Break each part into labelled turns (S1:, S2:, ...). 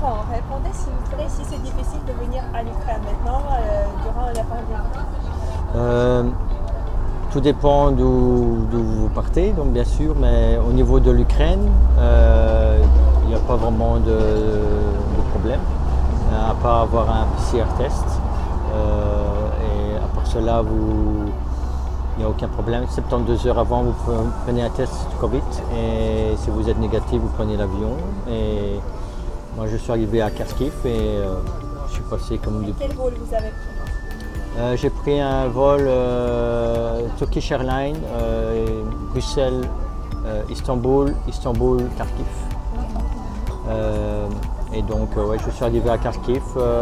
S1: Laurent, répondez s'il vous plaît si c'est difficile de venir à l'Ukraine maintenant, durant la pandémie.
S2: Tout dépend d'où vous partez, donc bien sûr, mais au niveau de l'Ukraine, il n'y a pas vraiment de problème, à part avoir un PCR test. Et à part cela, il n'y a aucun problème. 72 heures avant, vous prenez un test Covid et si vous êtes négatif, vous prenez l'avion. Et moi, je suis arrivé à Kharkiv et je suis passé comme...
S1: Quel vol vous avez pris?
S2: J'ai pris un vol Turkish Airlines, Bruxelles, Istanbul, Kharkiv. Et donc, ouais, je suis arrivé à Kharkiv.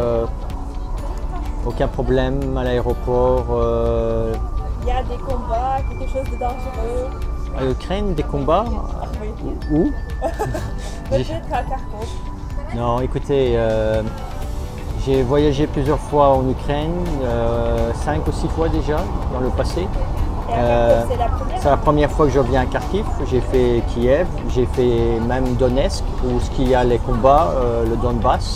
S2: Aucun problème à l'aéroport.
S1: Il y a des combats, quelque chose de dangereux?
S2: À l'Ukraine, des combats?
S1: Oui.
S2: Où?
S1: Peut-être à Kharkov.
S2: Non, écoutez, j'ai voyagé plusieurs fois en Ukraine, 5 ou 6 fois déjà dans le passé.
S1: Et à Kharkov, c'est la première?
S2: C'est la première fois que je viens à Kharkiv. J'ai fait Kiev, j'ai fait même Donetsk, où il y a les combats, le Donbass.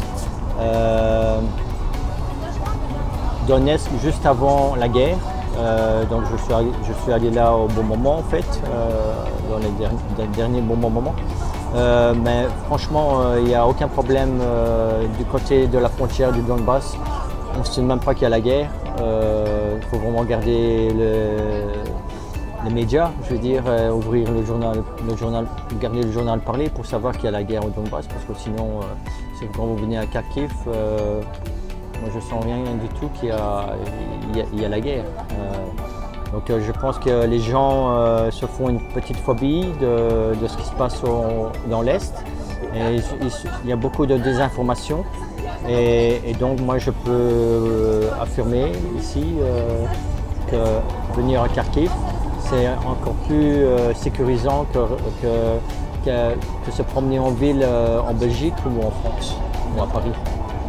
S2: Donetsk juste avant la guerre. Donc je suis allé là au bon moment en fait, dans les derniers bons moments. Mais franchement, il n'y a aucun problème du côté de la frontière du Donbass. On ne se dit même pas qu'il y a la guerre. Il faut vraiment garder les médias, je veux dire, ouvrir le journal, garder le journal parler pour savoir qu'il y a la guerre au Donbass, parce que sinon, quand vous venez à Kharkiv, moi je sens rien du tout qu'il y a la guerre. Donc je pense que les gens se font une petite phobie de ce qui se passe dans l'Est. Et il y a beaucoup de désinformation. Et donc moi je peux affirmer ici que venir à Kharkiv, c'est encore plus sécurisant que se promener en ville en Belgique ou en France ou à Paris.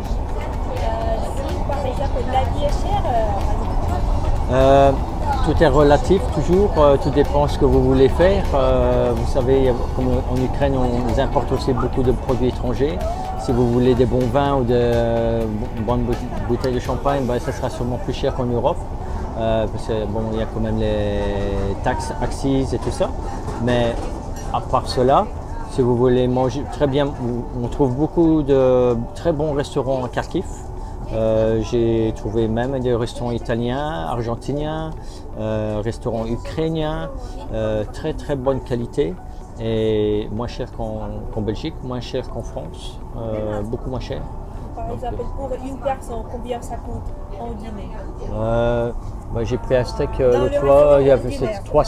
S1: Par exemple, la vie est chère?
S2: Tout est relatif toujours, tout dépend de ce que vous voulez faire. Vous savez, comme en Ukraine, on importe aussi beaucoup de produits étrangers. Si vous voulez des bons vins ou de bonnes bouteilles de champagne, ben, ça sera sûrement plus cher qu'en Europe. Parce que bon, il y a quand même les taxes, accises et tout ça. Mais à part cela, si vous voulez manger très bien, on trouve beaucoup de très bons restaurants à Kharkiv. J'ai trouvé même des restaurants italiens, argentiniens, restaurants ukrainiens, très bonne qualité et moins cher qu'en Belgique, moins cher qu'en France, beaucoup moins cher.
S1: Par exemple, pour une personne, combien ça coûte en dîner?
S2: J'ai pris un steak l'autre fois, il y avait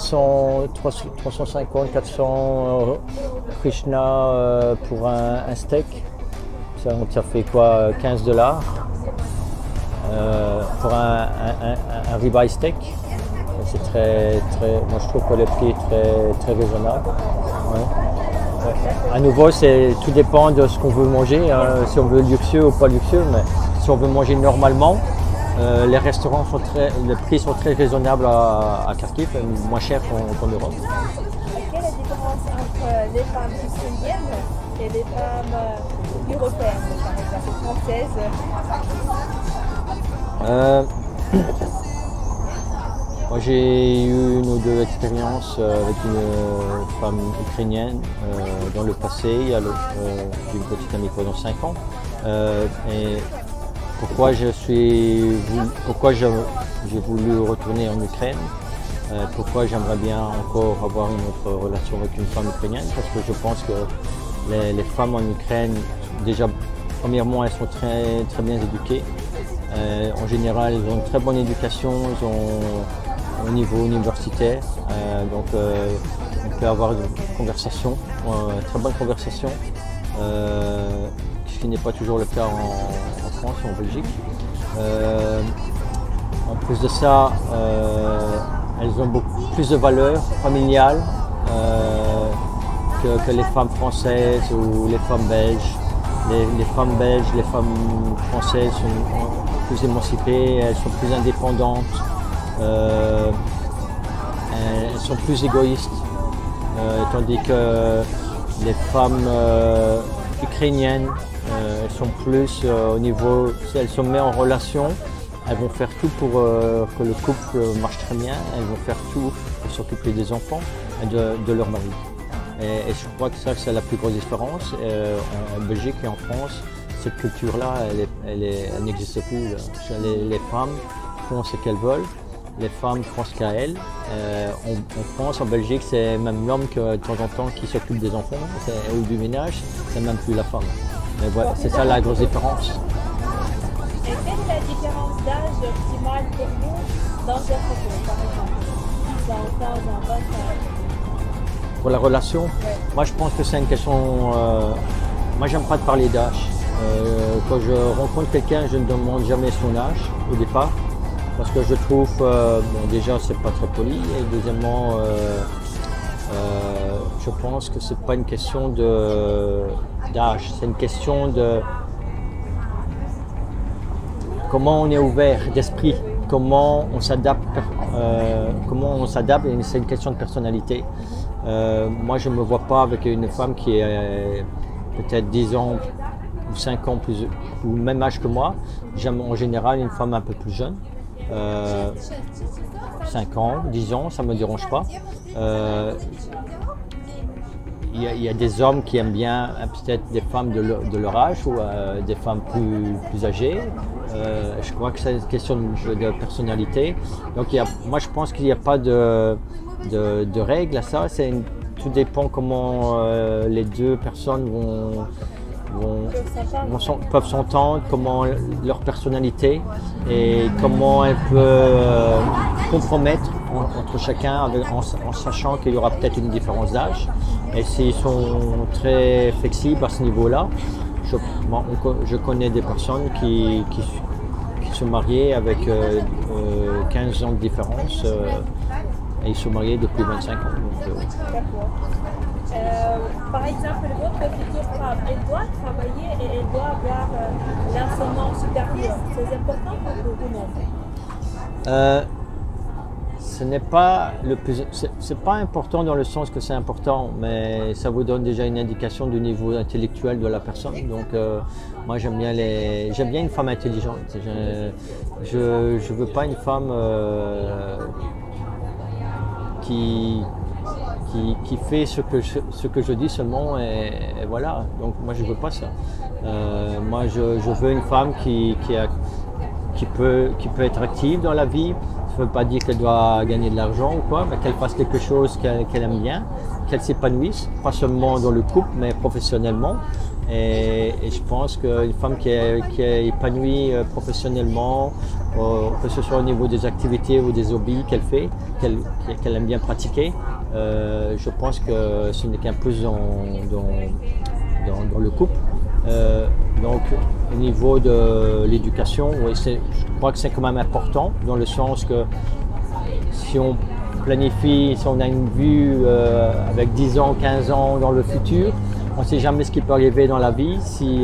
S2: 350, 400 Krishna pour un steak. Ça fait quoi, 15 $. Pour un ribeye steak, c'est moi je trouve que le prix est très raisonnable. Ouais. À nouveau, tout dépend de ce qu'on veut manger, hein, si on veut luxueux ou pas luxueux, mais si on veut manger normalement, les restaurants les prix sont très raisonnables à Kharkiv, moins chers qu'en Europe.
S1: Quelle est la différence entre les femmes ukrainiennes et les femmes européennes, par exemple françaises?
S2: Moi j'ai eu une ou deux expériences avec une femme ukrainienne dans le passé. J'ai une petite amie pendant 5 ans. Et pourquoi j'ai voulu retourner en Ukraine, pourquoi j'aimerais bien encore avoir une autre relation avec une femme ukrainienne, parce que je pense que les femmes en Ukraine, déjà premièrement, elles sont très bien éduquées. En général, ils ont une très bonne éducation, ils ont au niveau universitaire, donc on peut avoir une conversation, très bonne conversation, ce qui n'est pas toujours le cas en France ou en Belgique. En plus de ça, elles ont beaucoup plus de valeurs familiales que les femmes françaises ou les femmes belges. Les femmes belges, les femmes françaises sont plus émancipées, elles sont plus indépendantes, elles sont plus égoïstes, tandis que les femmes ukrainiennes, elles sont plus au niveau, si elles se mettent en relation, elles vont faire tout pour que le couple marche très bien, elles vont faire tout pour s'occuper des enfants et de leur mari. Et je crois que ça, c'est la plus grosse différence. En Belgique et en France, cette culture-là, elle n'existe plus. Les femmes font ce qu'elles veulent, les femmes font ce qu'à elles. En France, en Belgique, c'est même l'homme que de temps en temps qui s'occupe des enfants ou du ménage, c'est même plus la femme. Mais voilà, c'est ça la grosse différence.
S1: Et quelle est la différence d'âge optimale pour vous dans votre couple, par exemple 10 ans, 15 ans, 20 ans?
S2: Pour la relation, moi je pense que c'est une question. Moi j'aime pas de parler d'âge. Quand je rencontre quelqu'un, je ne demande jamais son âge au départ. Parce que je trouve, bon, déjà c'est pas très poli. Et deuxièmement, je pense que c'est pas une question d'âge. C'est une question de comment on est ouvert d'esprit, comment on s'adapte, et c'est une question de personnalité. Moi, je ne me vois pas avec une femme qui est peut-être 10 ans ou 5 ans plus, ou même âge que moi. J'aime en général une femme un peu plus jeune. 5 ans, 10 ans, ça ne me dérange pas. Il y a des hommes qui aiment bien peut-être des femmes de leur âge ou des femmes plus âgées. Je crois que c'est une question de personnalité. Donc moi je pense qu'il n'y a pas de règles à ça. Tout dépend comment les deux personnes peuvent s'entendre, comment leur personnalité et comment elle peut compromettre entre chacun en sachant qu'il y aura peut-être une différence d'âge. Et s'ils sont très flexibles à ce niveau-là, je connais des personnes qui se mariaient avec 15 ans de différence et ils se mariaient depuis 25 ans.
S1: D'accord. Par exemple, votre future femme, elle doit travailler et elle doit avoir l'enseignement supérieur. C'est important pour vous ou non?
S2: Ce n'est pas le plus, c'est pas important dans le sens que c'est important, mais ça vous donne déjà une indication du niveau intellectuel de la personne. Donc, moi j'aime bien une femme intelligente. Je veux pas une femme qui fait ce que je dis seulement et voilà. Donc moi je veux pas ça. Moi je veux une femme qui peut être active dans la vie. Ça ne veut pas dire qu'elle doit gagner de l'argent ou quoi, mais qu'elle fasse quelque chose qu'elle aime bien, qu'elle s'épanouisse, pas seulement dans le couple, mais professionnellement. Et je pense qu'une femme qui est épanouie professionnellement, que ce soit au niveau des activités ou des hobbies qu'elle fait, qu'elle aime bien pratiquer, je pense que ce n'est qu'un plus dans le couple. Donc au niveau de l'éducation, oui, je crois que c'est quand même important dans le sens que si on planifie, si on a une vue avec 10 ans, 15 ans dans le futur, on ne sait jamais ce qui peut arriver dans la vie si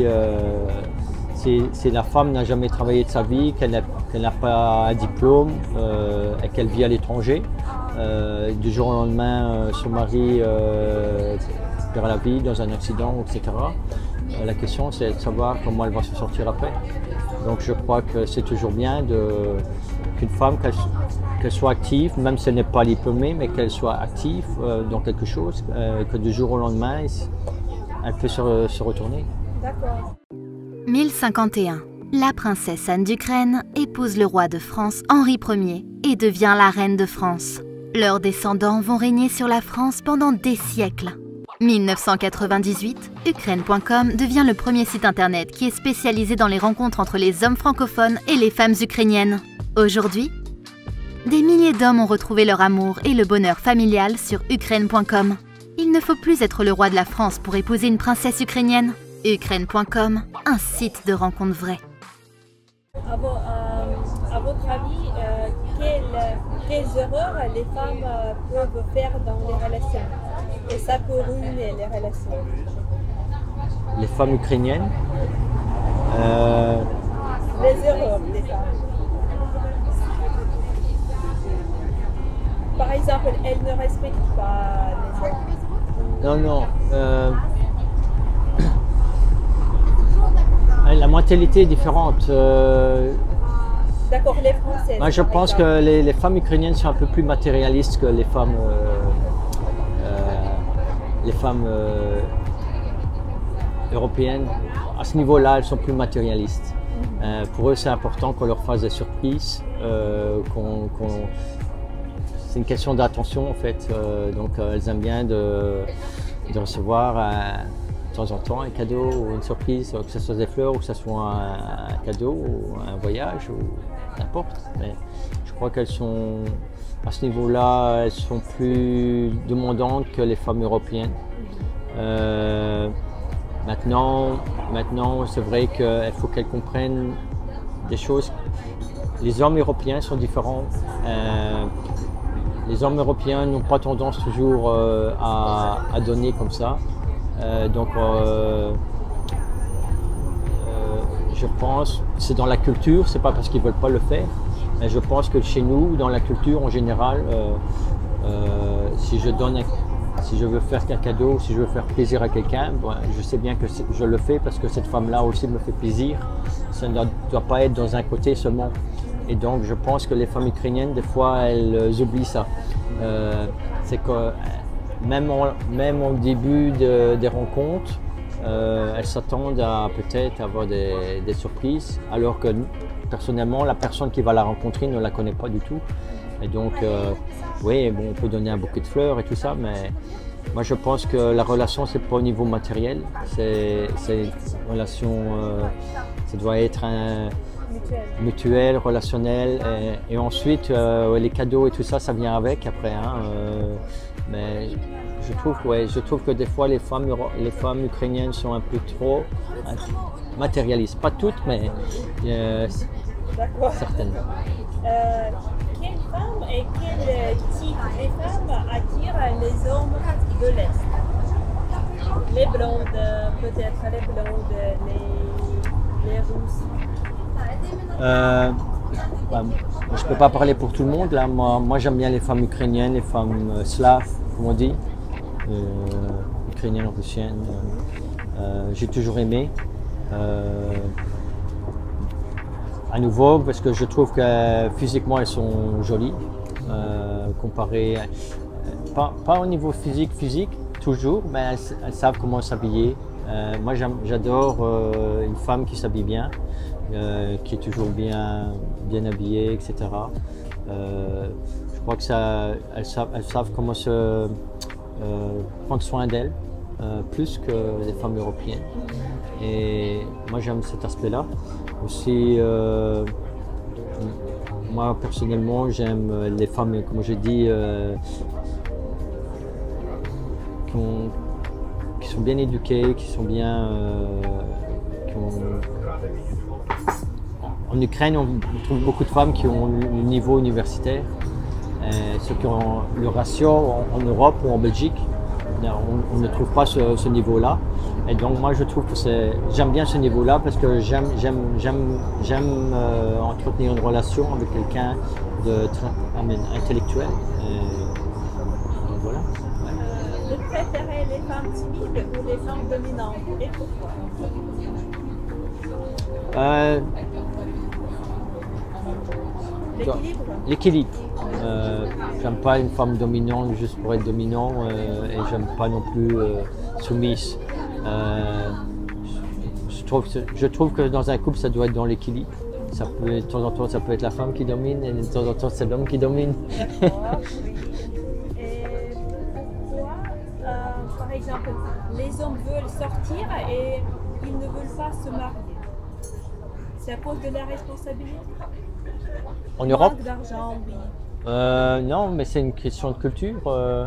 S2: la femme n'a jamais travaillé de sa vie, qu'elle n'a pas un diplôme et qu'elle vit à l'étranger. Du jour au lendemain, son mari perd la vie dans un accident, etc. La question, c'est de savoir comment elle va se sortir après. Donc je crois que c'est toujours bien qu'une femme, qu'elle soit active, même si elle n'est pas diplômée, mais qu'elle soit active dans quelque chose, que du jour au lendemain, elle peut se retourner.
S1: D'accord.
S3: 1051. La princesse Anne d'Ukraine épouse le roi de France Henri Ier et devient la reine de France. Leurs descendants vont régner sur la France pendant des siècles. 1998, Ukraine.com devient le premier site internet qui est spécialisé dans les rencontres entre les hommes francophones et les femmes ukrainiennes. Aujourd'hui, des milliers d'hommes ont retrouvé leur amour et le bonheur familial sur Ukraine.com. Il ne faut plus être le roi de la France pour épouser une princesse ukrainienne. Ukraine.com, un site de rencontres vraies.
S1: À votre avis, quelles erreurs les femmes peuvent faire dans les relations? Et ça peut ruiner les relations.
S2: Les femmes ukrainiennes
S1: Les erreurs des femmes. Par exemple, elles ne respectent pas les hommes.
S2: Non. La mentalité est différente.
S1: D'accord, les Françaises.
S2: Moi, je
S1: par
S2: pense
S1: exemple.
S2: que les femmes ukrainiennes sont un peu plus matérialistes que les femmes européennes. À ce niveau-là, elles sont plus matérialistes. Pour eux, c'est important qu'on leur fasse des surprises. C'est une question d'attention en fait. Donc, elles aiment bien de recevoir de temps en temps un cadeau ou une surprise, que ce soit des fleurs ou que ce soit un cadeau ou un voyage ou n'importe. Mais je crois qu'elles sont, à ce niveau-là, elles sont plus demandantes que les femmes européennes. Maintenant, c'est vrai qu'il faut qu'elles comprennent des choses. Les hommes européens sont différents. Les hommes européens n'ont pas tendance toujours à donner comme ça. Je pense, c'est dans la culture, c'est pas parce qu'ils veulent pas le faire, mais je pense que chez nous, dans la culture en général, si je veux faire un cadeau, si je veux faire plaisir à quelqu'un, je sais bien que je le fais parce que cette femme-là aussi me fait plaisir. Ça ne doit pas être dans un côté seulement. Et donc je pense que les femmes ukrainiennes, des fois, elles oublient ça. C'est que même au début des rencontres, elles s'attendent à peut-être avoir des surprises, alors que personnellement, la personne qui va la rencontrer ne la connaît pas du tout. Et donc, oui, bon, on peut donner un bouquet de fleurs et tout ça, mais moi je pense que la relation, c'est pas au niveau matériel, c'est une relation, ça doit être mutuel, relationnel, et ensuite les cadeaux et tout ça, ça vient avec après. Mais je trouve que des fois les femmes ukrainiennes sont un peu trop matérialistes, pas toutes, mais certaines.
S1: Quelle femme et quel type de femmes attirent les hommes de l'Est? Les blondes, peut-être les blondes, les rousses.
S2: Je ne peux pas parler pour tout le monde. Là. Moi j'aime bien les femmes ukrainiennes, les femmes slaves, comme on dit, ukrainiennes, russiennes. J'ai toujours aimé. À nouveau, parce que je trouve que physiquement elles sont jolies, comparées, pas au niveau physique toujours, mais elles savent comment s'habiller. Moi j'adore une femme qui s'habille bien, qui est toujours bien habillée, etc. Je crois que elles savent comment prendre soin d'elles, plus que les femmes européennes. Et moi j'aime cet aspect-là. Aussi, moi personnellement j'aime les femmes, comme je dis, qui sont bien éduquées, qui sont bien... En Ukraine, on trouve beaucoup de femmes qui ont le niveau universitaire. Ceux qui ont le ratio en Europe ou en Belgique, on ne trouve pas ce niveau-là. Et donc moi je trouve que j'aime bien ce niveau-là parce que j'aime entretenir une relation avec quelqu'un intellectuel. Donc voilà.
S1: Vous préférez les femmes timides ou les femmes dominantes et pourquoi?
S2: L'équilibre. J'aime pas une femme dominante juste pour être dominant et j'aime pas non plus soumise. Je trouve que dans un couple ça doit être dans l'équilibre. De temps en temps ça peut être la femme qui domine et de temps en temps c'est l'homme qui domine.
S1: D'accord, oui. Et pourquoi, par exemple, les hommes veulent sortir et ils ne veulent pas se marier? C'est à cause de la responsabilité?
S2: En Europe?
S1: Manque d'argent, oui.
S2: Non, mais c'est une question de culture.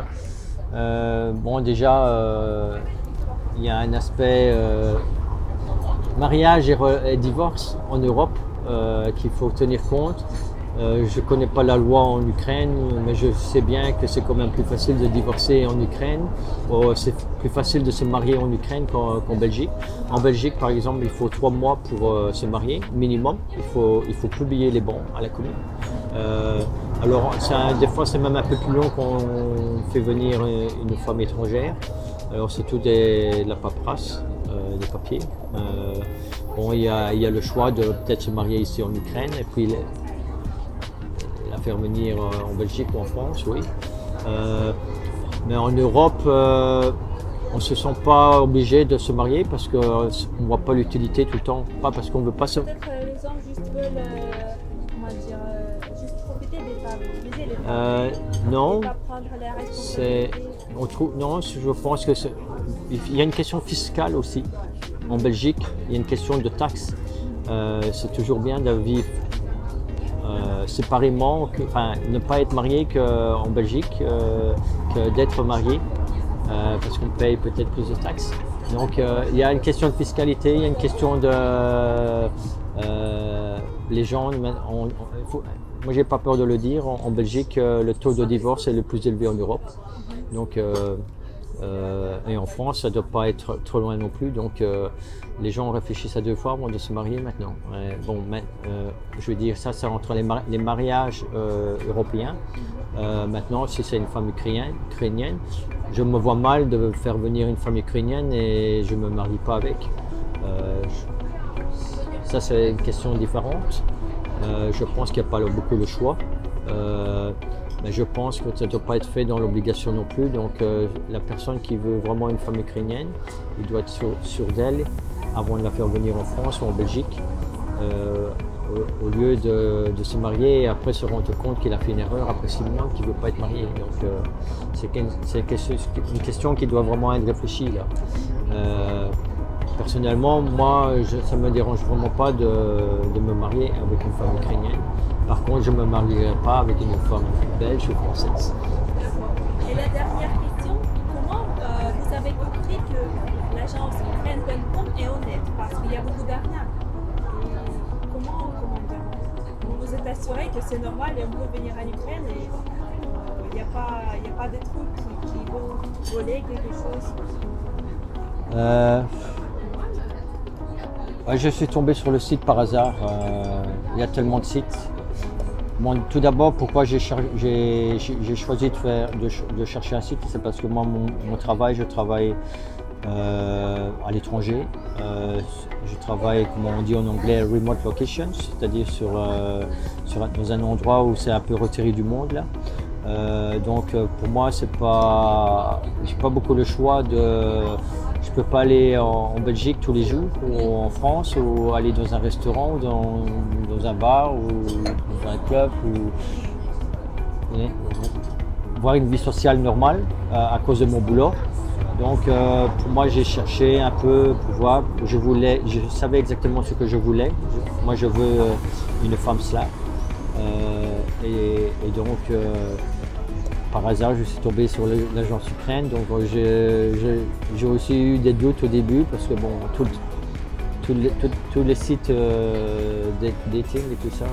S2: Bon, déjà, il y a un aspect mariage et divorce en Europe qu'il faut tenir compte. Je ne connais pas la loi en Ukraine, mais je sais bien que c'est quand même plus facile de divorcer en Ukraine. C'est plus facile de se marier en Ukraine qu'en Belgique. En Belgique, par exemple, il faut 3 mois pour se marier, minimum. Il faut publier les bons à la commune. Alors, des fois, c'est même un peu plus long quand on fait venir une femme étrangère. Alors, c'est tout de la paperasse, des papiers. Bon, il y a le choix de peut-être se marier ici en Ukraine et puis la faire venir en Belgique ou en France, oui. Mais en Europe, on ne se sent pas obligé de se marier parce qu'on ne voit pas l'utilité tout le temps. Pas parce qu'on ne veut pas se...
S1: Peut-être les hommes juste veulent, comment dire, juste profiter des femmes, utiliser les femmes.
S2: Non,
S1: Et pas prendre la responsabilité.
S2: non, je pense que il y a une question fiscale aussi. En Belgique, il y a une question de taxes. C'est toujours bien de vivre séparément, enfin ne pas être marié qu'en Belgique, que d'être marié, parce qu'on paye peut-être plus de taxes. Donc il y a une question de fiscalité, il y a une question de... les gens, moi j'ai pas peur de le dire, en Belgique le taux de divorce est le plus élevé en Europe. Donc, et en France, ça ne doit pas être trop loin non plus. Donc les gens réfléchissent à deux fois avant de se marier maintenant. Bon, je veux dire, ça entre les mariages européens. Maintenant, si c'est une femme ukrainienne, je me vois mal de faire venir une femme ukrainienne et je ne me marie pas avec. Ça, c'est une question différente. Je pense qu'il n'y a pas beaucoup de choix. Mais je pense que ça ne doit pas être fait dans l'obligation non plus. Donc la personne qui veut vraiment une femme ukrainienne, il doit être sûr d'elle avant de la faire venir en France ou en Belgique, au lieu de se marier et après se rendre compte qu'il a fait une erreur après 6 mois, qu'il ne veut pas être marié. Donc c'est une question qui doit vraiment être réfléchie là. Personnellement, moi, ça ne me dérange vraiment pas de me marier avec une femme ukrainienne. Par contre, je ne me marierai pas avec une femme belge ou française.
S1: Et la dernière question, comment vous avez compris que l'agence Ukraine.com est honnête? Parce qu'il y a beaucoup d'arnaques. Comment vous vous êtes assuré que c'est normal et on peut venir en Ukraine et il n'y a pas de trucs qui vont voler quelque chose?
S2: Je suis tombé sur le site par hasard. Il y a tellement de sites. Bon, tout d'abord, pourquoi j'ai choisi de chercher un site, c'est parce que moi, mon travail, je travaille à l'étranger. Je travaille, comme on dit en anglais, remote locations, c'est-à-dire dans un endroit où c'est un peu retiré du monde là. Donc pour moi, j'ai pas beaucoup le choix de. Je peux pas aller en Belgique tous les jours ou en France ou aller dans un restaurant ou dans un bar ou dans un club ou voir une vie sociale normale à cause de mon boulot. Donc pour moi, j'ai cherché un peu pour voir. Je savais exactement ce que je voulais. Moi, je veux une femme slave. Et donc par hasard, je suis tombé sur l'agence Ukraine, donc j'ai aussi eu des doutes au début parce que bon, tous les sites dating et tout ça,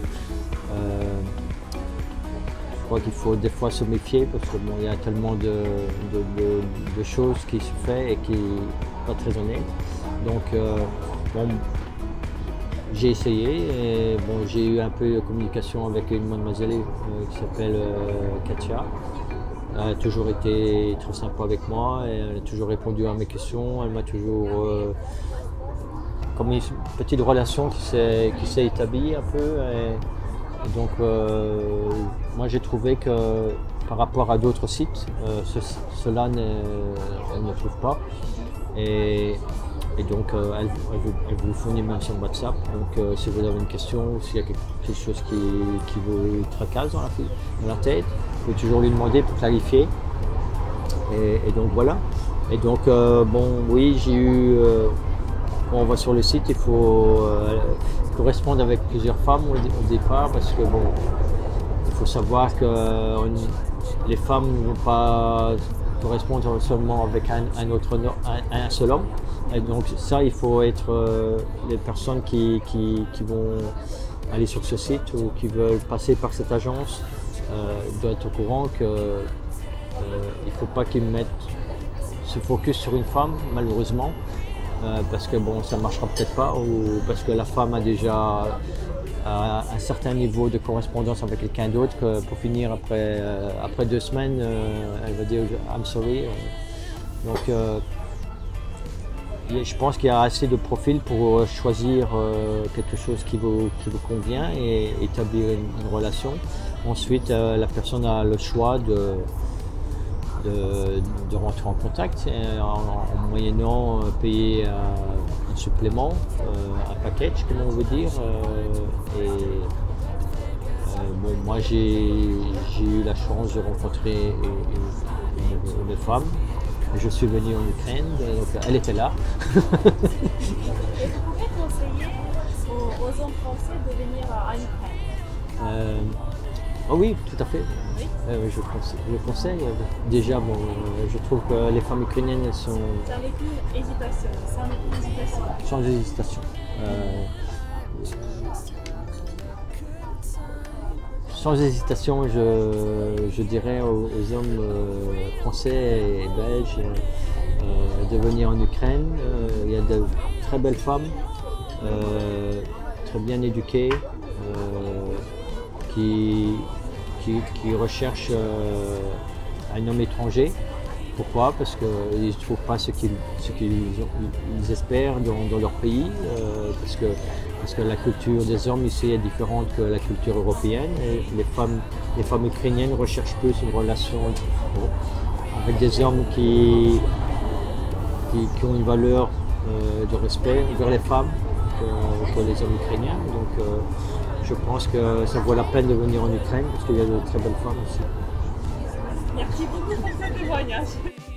S2: je crois qu'il faut des fois se méfier parce que bon, il y a tellement de choses qui se font et qui sont pas très honnêtes. Donc bon, j'ai essayé et bon, j'ai eu un peu de communication avec une mademoiselle qui s'appelle Katia. Elle a toujours été très sympa avec moi et elle a toujours répondu à mes questions. Elle m'a toujours comme une petite relation qui s'est établie un peu. Et donc moi j'ai trouvé que par rapport à d'autres sites, cela elle ne trouve pas. Et donc elle vous fournit même son WhatsApp, donc si vous avez une question ou s'il y a quelque chose qui vous tracasse dans la tête, vous pouvez toujours lui demander pour clarifier. Et donc voilà. Et donc bon oui, j'ai eu, quand on va sur le site, il faut correspondre avec plusieurs femmes au départ parce que bon, il faut savoir que les femmes ne vont pas correspondre seulement avec un seul homme. Et donc ça, il faut être les personnes qui vont aller sur ce site ou qui veulent passer par cette agence doivent être au courant qu'il ne faut pas qu'ils se focus sur une femme, malheureusement, parce que bon, ça ne marchera peut-être pas ou parce que la femme a déjà un certain niveau de correspondance avec quelqu'un d'autre que pour finir après 2 semaines, elle va dire I'm sorry. Donc Je pense qu'il y a assez de profils pour choisir quelque chose qui vous convient et établir une relation. Ensuite, la personne a le choix de rentrer en contact en moyennant payer un supplément, un package, comme on veut dire. Bon, moi, j'ai eu la chance de rencontrer une femme. Je suis venu en Ukraine, donc elle était là.
S1: Et vous pouvez conseiller aux hommes français de venir en Ukraine?
S2: Oh oui, tout à fait.
S1: Oui.
S2: Je conseille. Déjà, bon, je trouve que les femmes ukrainiennes, elles sont
S1: Avec une hésitation,
S2: sans hésitation. Sans hésitation, je dirais aux hommes français et belges de venir en Ukraine. Il y a de très belles femmes, très bien éduquées, qui recherchent un homme étranger. Pourquoi? Parce qu'ils ne trouvent pas ce qu'ils espèrent dans leur pays, parce que la culture des hommes ici est différente que la culture européenne. Et les femmes ukrainiennes recherchent plus une relation avec des hommes qui ont une valeur de respect envers les femmes que les hommes ukrainiens. Donc je pense que ça vaut la peine de venir en Ukraine parce qu'il y a de très belles femmes ici.
S1: Merci beaucoup pour ce témoignage.